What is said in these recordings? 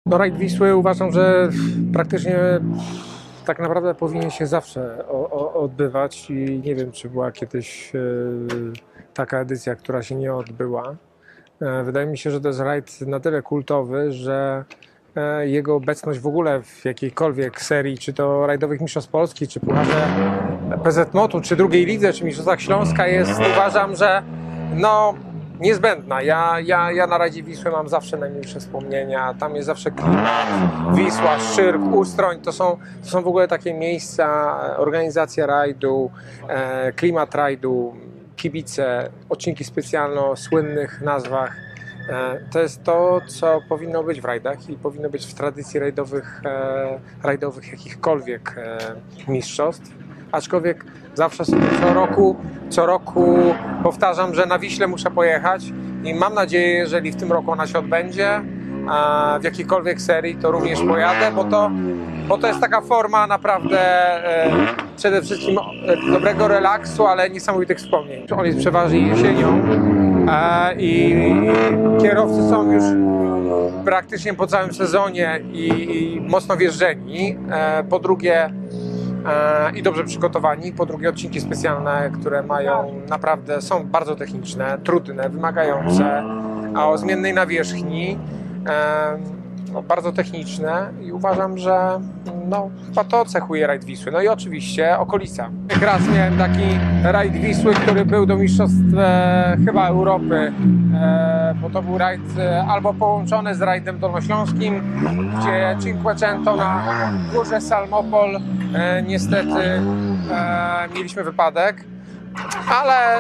No, rajd Wisły uważam, że praktycznie tak naprawdę powinien się zawsze odbywać i nie wiem, czy była kiedyś taka edycja, która się nie odbyła. Wydaje mi się, że to jest rajd na tyle kultowy, że jego obecność w ogóle w jakiejkolwiek serii, czy to rajdowych mistrzostw Polski, czy Pucharze PZMOT-u, czy drugiej lidze, czy mistrzostwach Śląska jest, uważam, że no, niezbędna. Ja na rajdzie Wisły mam zawsze najmilsze wspomnienia. Tam jest zawsze klimat, Wisła, Szczyrk, Ustroń. To są w ogóle takie miejsca, organizacja rajdu, klimat rajdu, kibice, odcinki specjalne o słynnych nazwach. To jest to, co powinno być w rajdach i powinno być w tradycji rajdowych jakichkolwiek mistrzostw. Aczkolwiek zawsze sobie co roku powtarzam, że na Wiśle muszę pojechać i mam nadzieję, jeżeli w tym roku ona się odbędzie, w jakiejkolwiek serii, to również pojadę, bo to jest taka forma naprawdę przede wszystkim dobrego relaksu, ale niesamowitych wspomnień. On jest przeważnie jesienią i kierowcy są już praktycznie po całym sezonie i mocno wjeżdżeni. Po drugie i dobrze przygotowani. Po drugie odcinki specjalne, które są bardzo techniczne, trudne, wymagające, a o zmiennej nawierzchni, bardzo techniczne i uważam, że chyba to cechuje rajd Wisły. No i oczywiście okolica. Raz miałem taki rajd Wisły, który był do mistrzostw chyba Europy, bo to był rajd albo połączony z rajdem dolnośląskim, gdzie Cinquecento na górze Salmopol niestety mieliśmy wypadek, ale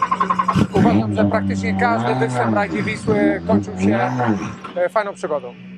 uważam, że praktycznie każdy występ rajdzie Wisły kończył się fajną przygodą.